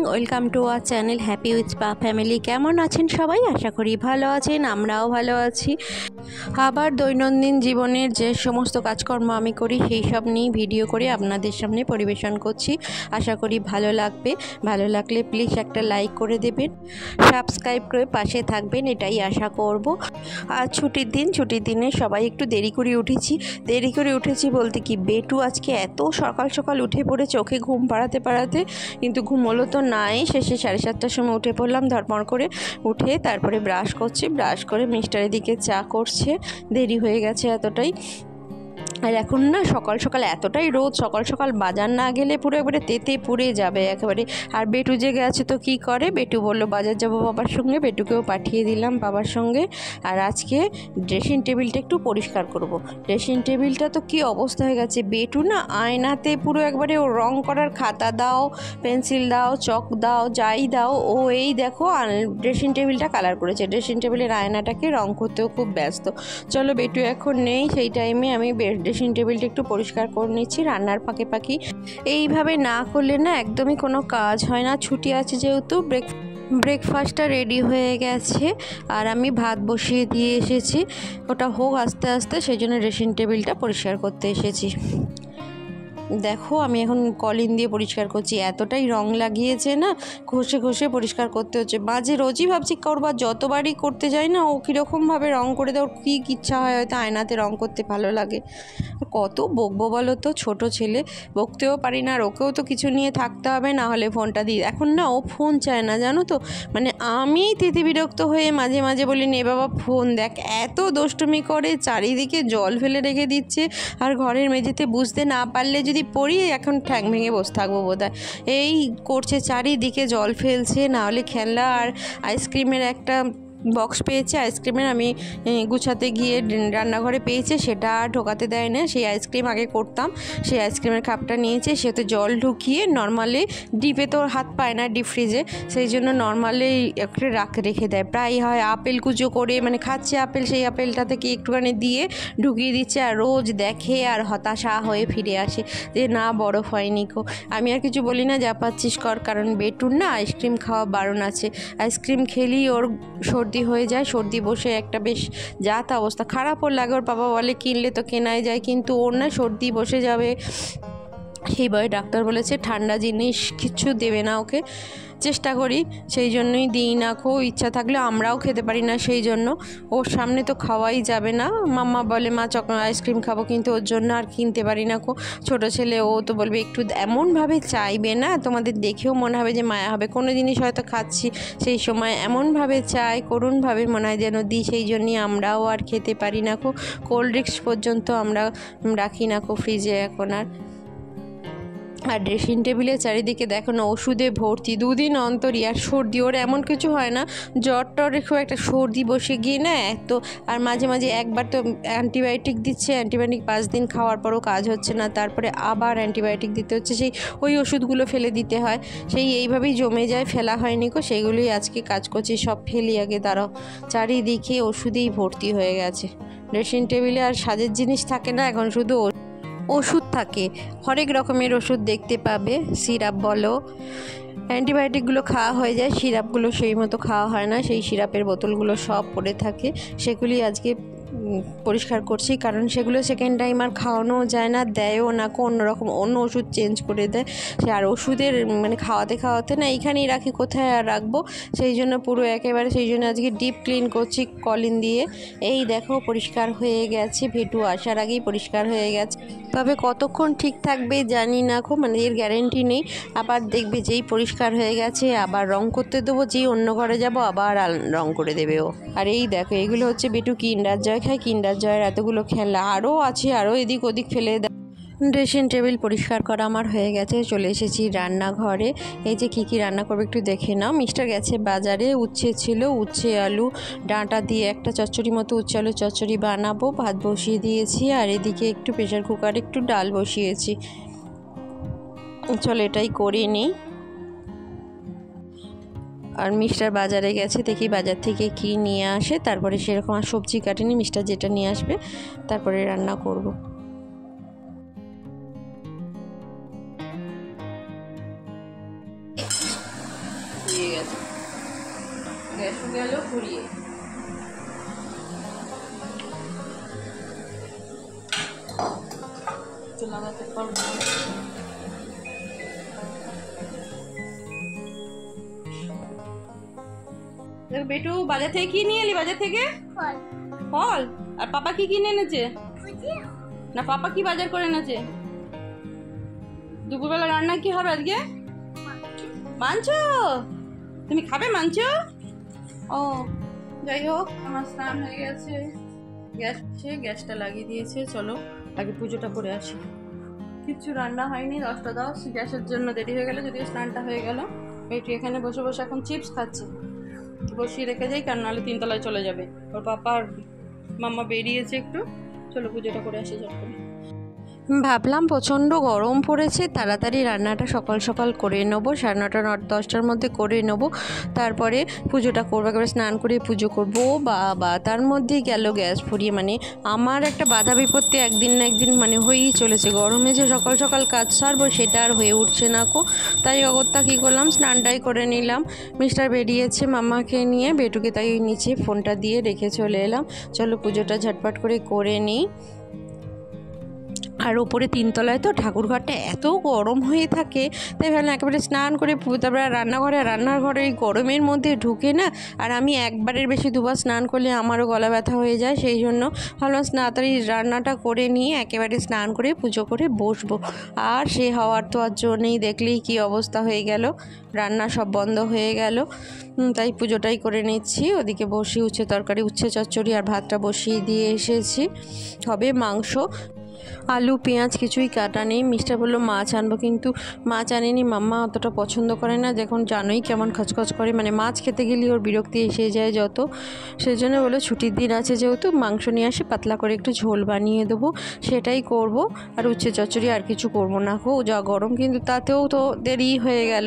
Welcome to our channel happy with পা family. কেমন আছেন সবাই? আশা করি ভালো আছেন, আমরাও ভালো আছি। আবার দৈনন্দিন জীবনের যে সমস্ত কাজকর্ম আমি করি সেই সব নিয়ে ভিডিও করে আপনাদের সামনে পরিবেশন করছি। আশা করি ভালো লাগবে। ভালো লাগলে প্লিজ একটা লাইক করে দেবেন, সাবস্ক্রাইব করে পাশে থাকবেন, এটাই আশা করব। আর ছুটির দিনে সবাই একটু দেরি করে উঠেছি বলতে কি, বেটু আজকে এত সকাল সকাল উঠে পড়ে চোখে ঘুম পাড়াতে কিন্তু ঘুম হলো তো নাই। শেষে 7:30টার সময় উঠে পড়লাম ধরপড় করে। উঠে তারপরে ব্রাশ করে মিস্টারের দিকে চা করছে। দেরি হয়ে গেছে এতটাই। আর এখন না সকাল সকাল এতটাই রোদ, সকাল সকাল বাজার না গেলে পুরো একবারে তেতে পুড়ে যাবে একেবারে। আর বেটু জেগে আছে তো কী করে, বেটু বলল বাজার যাবো বাবার সঙ্গে, বেটুকেও পাঠিয়ে দিলাম বাবার সঙ্গে। আর আজকে ড্রেসিং টেবিলটা একটু পরিষ্কার করব। ড্রেসিং টেবিলটা তো কী অবস্থা হয়ে গেছে, বেটু না আয়নাতে পুরো একবারে ও রং করার খাতা দাও, পেন্সিল দাও, চক দাও, যাই দাও, ও এই দেখো ড্রেসিং টেবিলটা কালার করেছে। ড্রেসিং টেবিলের আয়নাটাকে রং করতেও খুব ব্যস্ত। চলো বেটু এখন নেই, সেই টাইমে আমি ড্রেসিং টেবিলটা একটু পরিষ্কার করে নিচ্ছি রান্নার ফাঁকে। এইভাবে না করলে না একদমই কোনো কাজ হয় না। ছুটি আছে যেহেতু ব্রেকফাস্টটা রেডি হয়ে গেছে আর আমি ভাত বসিয়ে দিয়ে এসেছি। ওটা হোক আস্তে আস্তে, সেই জন্য ড্রেসিং টেবিলটা পরিষ্কার করতে এসেছি। দেখো আমি এখন কলিন দিয়ে পরিষ্কার করছি, এতটাই রং লাগিয়েছে না, ঘষে পরিষ্কার করতে হচ্ছে। মাঝে রোজই ভাবছি করবার, যতবারই করতে যাই না ও কীরকমভাবে রং করে দেয়। ওর কী ইচ্ছা হয়, হয়তো আয়নাতে রং করতে ভালো লাগে। কত বকবো বলো তো, ছোট ছেলে, বকতেও পারি না। আর ওকেও তো কিছু নিয়ে থাকতে হবে, না হলে ফোনটা দিই। এখন না ও ফোন চায় না জানো তো, মানে আমি তিতি বিরক্ত হয়ে মাঝে বলি নে বাবা ফোন দেখ। এত দুষ্টুমি করে, চারিদিকে জল ফেলে রেখে দিচ্ছে। আর ঘরের মেঝেতে বুঝতে না পারলে যদি পড়ি এখন ঠ্যাং ভেঙে বসে থাকবো বোধহয়। এই করছে, চারিদিকে জল ফেলছে, না হলে খেলনা। আর আইসক্রিমের একটা বক্স পেয়েছে আইসক্রিমের, আমি গুছাতে গিয়ে রান্নাঘরে পেয়েছে, সেটা ঢোকাতে দেয় না। সেই আইসক্রিম আগে করতাম, সেই আইসক্রিমের কাপটা নিয়েছে, সেতে জল ঢুকিয়ে নর্মালি ডিপে তো হাত পায় না ডিপ ফ্রিজে, সেই জন্য নর্মালি একটু রেখে দেয়। প্রায় হয় আপেল কুচো করে, মানে খাচ্ছে আপেল, সেই আপেলটা থেকে একটুখানি দিয়ে ঢুকিয়ে দিচ্ছে। আর রোজ দেখে আর হতাশা হয়ে ফিরে আসে যে না বরফ হয়নি কো। আমি আর কিছু বলি না, যা পাচ্ছিস কর, কারণ বেটুর না আইসক্রিম খাওয়া বারণ আছে। আইসক্রিম খেলেই ওর সর্দি হয়ে যায়, সর্দি বসে একটা বেশ যা তা অবস্থা। খারাপও লাগে, ওর বাবা বলে কিনলে তো কেনাই যায়, কিন্তু ওর না সর্দি বসে যাবে। সেই ভয়ে ডাক্তার বলেছে ঠান্ডা জিনিস কিছু দেবে না ওকে। চেষ্টা করি, সেই জন্যই দিই না খো। ইচ্ছা থাকলে আমরাও খেতে পারি না, সেই জন্য ওর সামনে তো খাওয়াই যাবে না। মাম্মা বলে মা আইসক্রিম খাবো, কিন্তু ওর জন্য আর কিনতে পারি না খো। ছোটো ছেলে, ও তো বলবে একটু, এমনভাবে চাইবে না তোমাদের দেখেও মনে হবে যে মায়া হবে। কোনো জিনিস হয়তো খাচ্ছি সেই সময় এমনভাবে চাই, করুণভাবে মনে হয় যেন দিই, সেই জন্যই আমরাও আর খেতে পারি না খো। কোল্ড ড্রিঙ্কস পর্যন্ত আমরা রাখি না খো ফ্রিজে এখন আর। আর ড্রেসিং টেবিলের চারিদিকে দেখো না ওষুধে ভর্তি, 2 দিন অন্তরই। আর সর্দি ওর এমন কিছু হয় না, জ্বর টরে খুব একটা, সর্দি বসে গিয়ে না এত। আর মাঝে একবার তো অ্যান্টিবায়োটিক দিচ্ছে, অ্যান্টিবায়োটিক 5 দিন খাওয়ার পরও কাজ হচ্ছে না, তারপরে আবার অ্যান্টিবায়োটিক দিতে হচ্ছে, সেই ওই ওষুধগুলো ফেলে দিতে হয়। এইভাবেই জমে যায়, ফেলা হয়নি কো, সেইগুলোই আজকে কাজ করছি। সব ফেলি আগে, দাঁড়াও। চারিদিকে ওষুধেই ভর্তি হয়ে গেছে। ড্রেসিং টেবিলে আর সাজের জিনিস থাকে না, এখন শুধু ওষুধ থাকে। হরেক রকমের ওষুধ দেখতে পাবে, সিরাপ বলো। অ্যান্টিবায়োটিকগুলো খাওয়া হয়ে যায়, সিরাপগুলো সেই মতো খাওয়া হয় না, সেই সিরাপের বোতলগুলো সব পড়ে থাকে। সেগুলি আজকে পরিষ্কার করছি, কারণ সেগুলো সেকেন্ড টাইম আর খাওয়ানোও যায় না, দেয়ও না, অন্যরকম অন্য ওষুধ চেঞ্জ করে দেয়। আর ওষুধের মানে খাওয়াতে না এইখানেই রাখি, কোথায় আর রাখবো, সেই জন্য পুরো একেবারে, সেই জন্য আজকে ডিপ ক্লিন করছি কলিন দিয়ে। এই দেখো পরিষ্কার হয়ে গেছে, ভেটু আসার আগেই পরিষ্কার হয়ে গেছে। তবে কতক্ষণ ঠিক থাকবে জানি না খুব, মানে এর গ্যারেন্টি নেই। আবার দেখবে যেই পরিষ্কার হয়ে গেছে আবার রং করতে দেবো, যেই অন্য ঘরে যাব আবার রং করে দেবে ও। আর এই দেখো এগুলো হচ্ছে বেটু কিন্ডার জয় খায়, কিন্ডার জয়ের এতগুলো খেলনা আরও আছে, আরও এদিক ওদিক ফেলে দেয়। ড্রেসিং টেবিল পরিষ্কার করা আমার হয়ে গেছে, চলে এসেছি রান্নাঘরে। এই যে কী রান্না করবে একটু দেখে নাও। মিস্টার গেছে বাজারে, উচ্ছে ছিল, উচ্ছে আলু ডাঁটা দিয়ে একটা চচ্চড়ি মতো উচ্ছে আলু চচ্চড়ি বানাবো। ভাত বসিয়ে দিয়েছি, আর এদিকে একটু প্রেশার কুকারে একটু ডাল বসিয়েছি। চলো এটাই করে নিই। আর মিস্টার বাজারে গেছে, দেখি বাজার থেকে কি নিয়ে আসে, তারপরে সেরকম আর সবজি কাটেনি, মিস্টার যেটা নিয়ে আসবে তারপরে রান্না করব। গ্যাসও গেল ঘুরিয়ে। লাগাতে পারবো বেটু। বাজার থেকে কি নিয়ে এলি? বাজার থেকে ফল। আর পাপা কি কিনে এনেছে? না, পাপা কি বাজার করে এনেছে? দুপুরবেলা রান্না কি হবে আজকে? মাংস। তুমি খাবে মাংস? ও যাই হোক, আমার স্নান হয়ে গেছে, গ্যাসটা লাগিয়ে দিয়েছে। চলো আগে পুজোটা করে আসি। কিচ্ছু রান্না হয়নি, 10টা 10। গ্যাসের জন্য দেরি হয়ে গেল, যদিও স্নানটা হয়ে গেল। একটু এখানে বসে বসে এখন চিপস খাচ্ছে। বসিয়ে রেখে যাই, কারণ নাহলে 3 তলায় চলে যাবে। ওর পাপা আর মাম্মা বেরিয়েছে একটু। চলো পুজোটা করে আসি ঝট করে। ভাবলাম প্রচণ্ড গরম পড়েছে, তাড়াতাড়ি রান্নাটা সকাল সকাল করে নেবো, 9:30 10টার মধ্যে করে নেবো। তারপরে পুজোটা করবো, একেবারে স্নান করে পুজো করবো। বা তার মধ্যেই গেল গ্যাস ফুরিয়ে। মানে আমার একটা বাধা বিপত্তি একদিন না একদিন মানে হয়েই চলেছে। গরমে যে সকাল সকাল কাজ সারবো সেটা আর হয়ে উঠছে না কো। তাই অগত্যা কী করলাম, স্নানটাই করে নিলাম। মিস্টার বেরিয়েছে মামাকে নিয়ে, বেটুকে তাই নিচে ফোনটা দিয়ে রেখে চলে এলাম। চলো পুজোটা ঝটপট করে নিই। আর ওপরে 3 তলায় তো ঠাকুরঘরটা এত গরম হয়ে থাকে, তাই ভাবলাম একেবারে স্নান করে তারপরে রান্নার ঘরে এই গরমের মধ্যে ঢুকে না। আর আমি একবারের বেশি 2বার স্নান করলে আমারও গলা ব্যথা হয়ে যায়, সেই জন্য ভাবলাম তাড়াতাড়ি রান্নাটা করে নিয়ে একেবারে স্নান করে পুজো করে বসবো। আর সে হওয়ার তো আর জন্য নেই, দেখলেই কী অবস্থা হয়ে গেল, রান্না সব বন্ধ হয়ে গেল। তাই পুজোটাই করে নিচ্ছি। ওদিকে বসি উচ্ছে চচ্চড়ি আর ভাতটা বসিয়ে দিয়ে এসেছি। হবে মাংস, আলু পেঁয়াজ কিছুই কাটা নেই। মিস্টার বললো মাছ আনবো, কিন্তু মাছ আনেনি। মাম্মা অতটা পছন্দ করে না, যখন জানোই কেমন খচখচ করে, মানে মাছ খেতে গেলে ওর বিরক্তি এসে যায় যত। সেই জন্য বললো ছুটির দিন আছে যেহেতু মাংস নিয়ে আসি, পাতলা করে একটু ঝোল বানিয়ে দেবো, সেটাই করব। আর উচ্ছে চচ্চড়ি আর কিছু করবো না। যা গরম, কিন্তু তাতেও তো দেরি হয়ে গেল।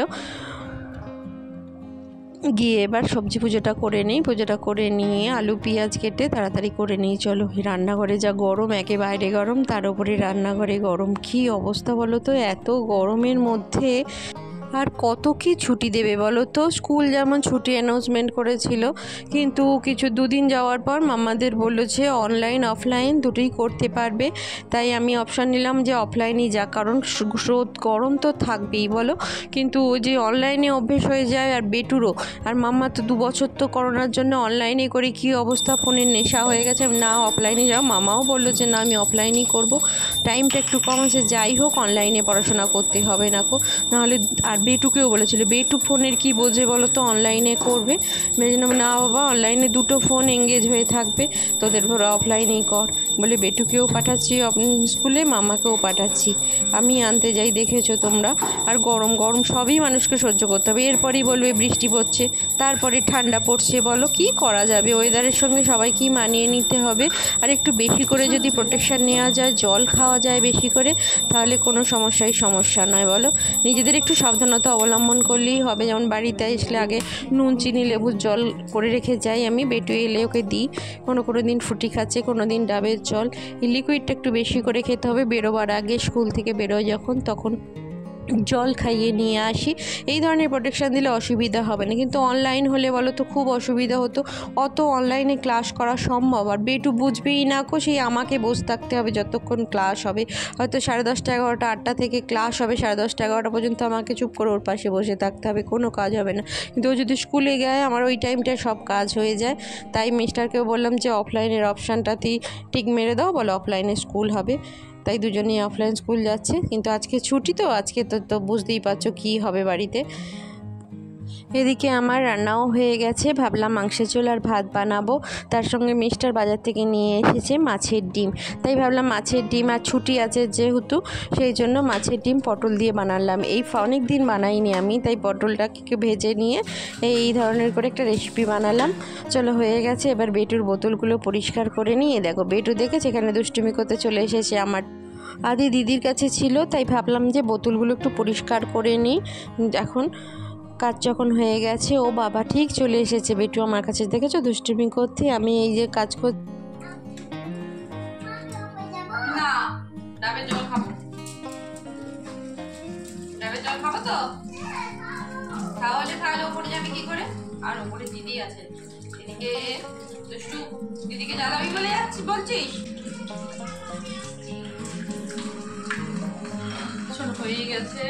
গিয়ে এবার সবজি পুজোটা করে নিই। পুজোটা করে নিয়ে আলু পেঁয়াজ কেটে তাড়াতাড়ি করে নিই। চলো, রান্নাঘরে যা গরম, একে বাইরে গরম, তার উপরে রান্নাঘরে গরম। কী অবস্থা বলো তো, এত গরমের মধ্যে আর কত কি ছুটি দেবে বলো তো। স্কুল যেমন ছুটি অ্যানাউন্সমেন্ট করেছিল, কিন্তু কিছু 2 দিন যাওয়ার পর মাম্মাদের বললো যে অনলাইন অফলাইন দুটোই করতে পারবে। তাই আমি অপশান নিলাম যে অফলাইনই যা, কারণ গরম তো থাকবেই বলো। কিন্তু ওই যে অনলাইনে অভ্যেস হয়ে যায়। আর বেটুরও, আর মাম্মা তো 2 বছর তো করোনার জন্য অনলাইনে করে কী অবস্থা, ফোনের নেশা হয়ে গেছে। না, অফলাইনে যাও। মামাও বললো যে না, আমি অফলাইনই করব, টাইমটা একটু কম আছে, যাই হোক অনলাইনে পড়াশোনা করতে হবে না কো, নাহলে। আর বেটুকেও বলেছিল, বেটু ফোনের কি বোঝে বলো তো, অনলাইনে করবে। জন্য না বাবা, অনলাইনে 2টো ফোন এঙ্গেজ হয়ে থাকবে, তোদের ঘরে অফলাইনেই কর বলে বেটুকেও পাঠাচ্ছি স্কুলে, মামাকেও পাঠাচ্ছি। আমি আনতে যাই, দেখেছো তোমরা। আর গরম সবই মানুষকে সহ্য করতে হবে। এরপরই বলবে বৃষ্টি পড়ছে, তারপরে ঠান্ডা পড়ছে, বলো কি করা যাবে। ওয়েদারের সঙ্গে সবাইকেই মানিয়ে নিতে হবে। আর একটু বেশি করে যদি প্রোটেকশান নেওয়া যায়, জল খাওয়া যায় বেশি করে, তাহলে কোনো সমস্যা নয় বলো। নিজেদের একটু সাবধানতা অবলম্বন করলেই হবে। যেমন বাড়িতে আসলে আগে নুন চিনি লেবুর জল করে রেখে যাই আমি, বেটু এলে ওকে দিই। কোনো দিন ফুটি খাচ্ছে, কোনো দিন ডাবের জল। এই লিকুইডটা একটু বেশি করে খেতে হবে। বেরোবার আগে স্কুল থেকে বেরোয় যখন, তখন জল খাইয়ে নিয়ে আসি। এই ধরনের প্রোটেকশান দিলে অসুবিধা হবে না। কিন্তু অনলাইন হলে বলো তো খুব অসুবিধা হতো। অত অনলাইনে ক্লাস করা সম্ভব? আর বেটু বুঝবেই না কো, সেই আমাকে বসে থাকতে হবে যতক্ষণ ক্লাস হবে। হয়তো 10:30 11টা 8টা থেকে ক্লাস হবে, 10:30 11টা পর্যন্ত আমাকে চুপ করে ওর পাশে বসে থাকতে হবে, কোনো কাজ হবে না। কিন্তু ও যদি স্কুলে যায়, আমার ওই টাইমটায় সব কাজ হয়ে যায়। তাই মিস্টারকেও বললাম যে অফলাইনের অপশানটাতেই টিক মেরে দাও, বলো অফলাইনে স্কুল হবে। তাই দুজনেই অফলাইন স্কুল যাচ্ছে। কিন্তু আজকে ছুটি তো, আজকে তো বুঝতেই পারছো কী হবে বাড়িতে। এদিকে আমার রান্নাও হয়ে গেছে। ভাবলাম মাংসের ঝোল আর ভাত বানাবো। তার সঙ্গে মিস্টার বাজার থেকে নিয়ে এসেছে মাছের ডিম, তাই ভাবলাম মাছের ডিম, আর ছুটি আছে যেহেতু, সেই জন্য মাছের ডিম পটল দিয়ে বানালাম। অনেক দিন বানাইনি আমি, তাই পটলটাকে ভেজে নিয়ে এই ধরনের করে একটা রেসিপি বানালাম। চলো, হয়ে গেছে। এবার বেটুর বোতলগুলো পরিষ্কার করে নিয়ে, দেখো বেটু দেখেছে এখানে দুষ্টুমি করতে চলে এসেছে। আমার আদি দিদির কাছে ছিল, তাই ভাবলাম যে বোতলগুলো একটু পরিষ্কার করে নিই। এখন কাজ যখন হয়ে গেছে, ও বাবা ঠিক চলে এসেছে। বেটু আমার কাছে, দেখেছো দুষ্টুমি করতে। আমি এই যে কাজ করতে তো, তাহলে ওপরে যাবে কি করে? আর ওপরে দিদি আছে। দিদিকে দুষ্টু দিদিকে জ্বালাবি বলে যাচ্ছিস বলছিস? শোন হয়ে গেছে।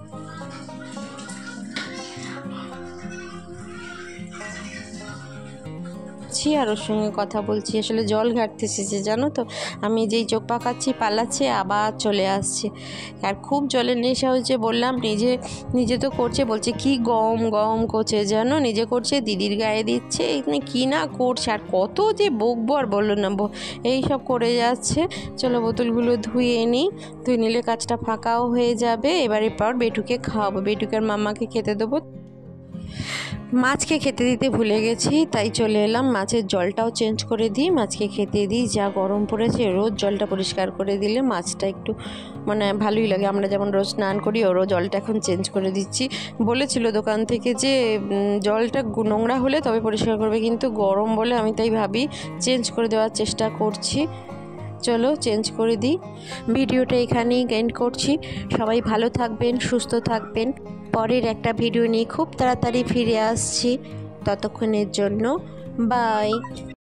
আর ওর সঙ্গে কথা বলছি, আসলে জল ঘাটতে এসেছে জানো তো। আমি যেই চোখ পাকাচ্ছি পালাচ্ছে আবার চলে আসছে। আর খুব জলের নেশা হয়েছে বললাম, নিজে তো করছে, বলছে কি গম গম করছে জানো, নিজে করছে দিদির গায়ে দিচ্ছে, এখানে কী না করছে, আর কত যে বকবো আর বললো না এই সব করে যাচ্ছে। চলো বোতলগুলো ধুয়ে নিই, ধুয়ে নিলে কাজটা ফাঁকাও হয়ে যাবে। এবারে পর বেটুকে খাওয়াবো, বেটুকে আর মাম্মাকে খেতে দেবো। মাছকে খেতে দিতে ভুলে গেছি, তাই চলে এলাম মাছের জলটাও চেঞ্জ করে দিই, মাছকে খেতে দিই। যা গরম পড়েছে, রোজ জলটা পরিষ্কার করে দিলে মাছটা একটু মানে ভালোই লাগে। আমরা যেমন রোজ স্নান করি, ওরও জলটা এখন চেঞ্জ করে দিচ্ছি। বলেছিল দোকান থেকে যে জলটা নোংরা হলে তবে পরিষ্কার করবে, কিন্তু গরম বলে আমি তাই ভাবি চেঞ্জ করে দেওয়ার চেষ্টা করছি। চলো চেঞ্জ করে দিই। ভিডিওটা এখানেই এন্ড করছি। সবাই ভালো থাকবেন, সুস্থ থাকবেন। পরের একটা ভিডিও নিয়ে খুব তাড়াতাড়ি ফিরে আসছি। ততক্ষণের জন্য বাই।